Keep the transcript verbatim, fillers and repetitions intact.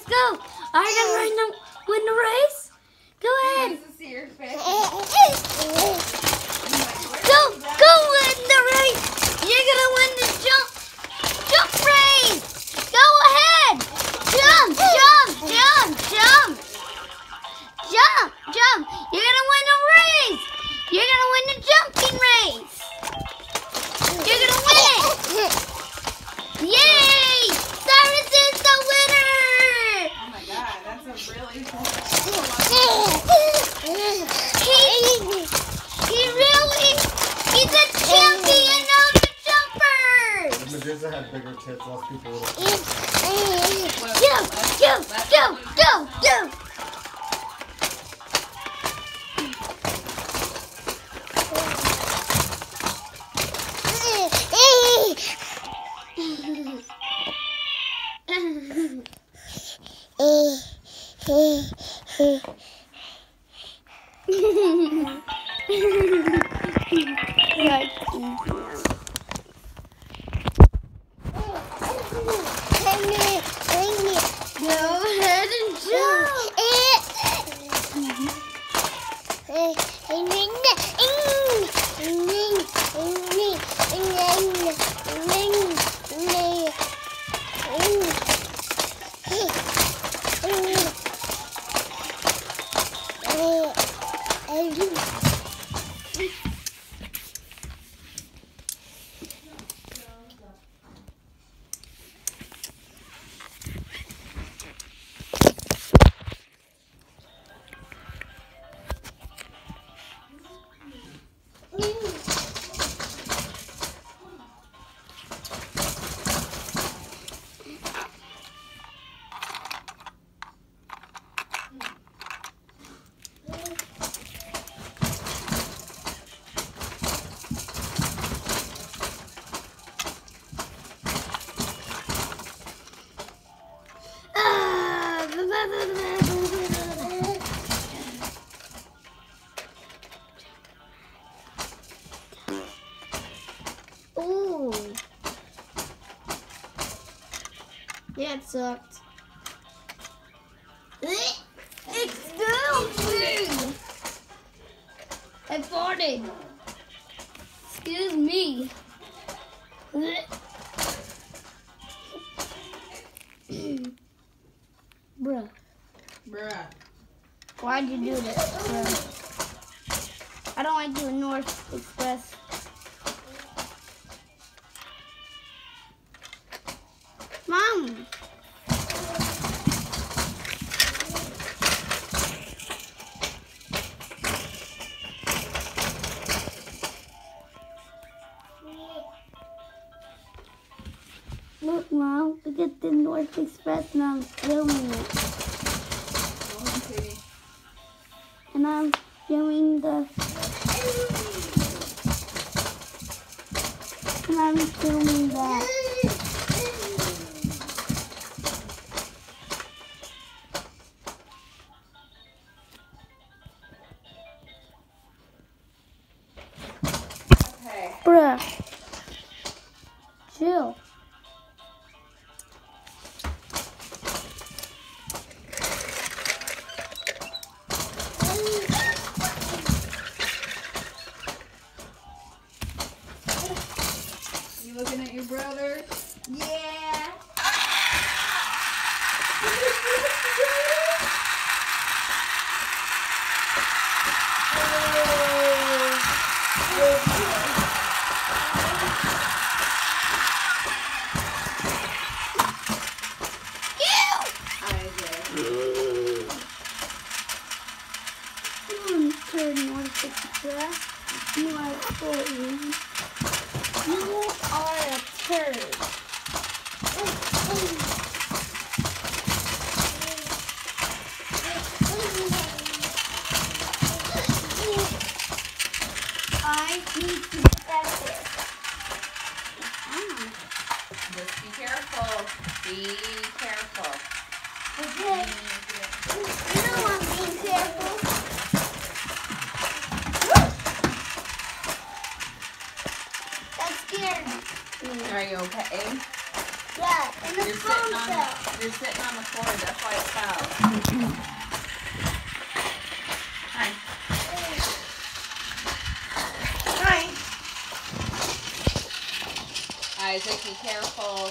go. Are you gonna win the, win the race? Go ahead. Go, go win the race. You're gonna win the jump, jump race. Go ahead. Jump, jump, jump, jump. Jump, jump. You're gonna win the race. You're gonna win the jumping race. You're gonna win it. Yay! Siris is the winner. Oh my god, that's a really cool. He, he really, he's a champion of the jumpers. The Medusa had bigger tits, less people little. Go, go, go, go, go. Go ahead and jump. Ooh. Yeah, it sucked. Excuse me. I farted. Excuse me. Bruh. Bruh. Why'd you do this, bruh? I don't like doing North Express. Mom. Look, Mom, we get the North Express and I'm filming it. And I'm filming the... And I'm filming that. Okay. Bruh. Chill. You looking at your brother? Yeah. You are a turd. You are a turd. I need to get this. Just be careful. Be careful. Okay. You know I'm being careful. That scared me. Are you okay? Yeah, and the You're phone sitting on fell. you're sitting on the floor. That's why it Isaac, be careful.